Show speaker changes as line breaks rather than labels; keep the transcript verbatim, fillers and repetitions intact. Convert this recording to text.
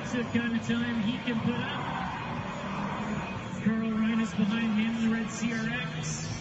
That's the kind of time he can put up. Carl Reines behind him in the red C R X.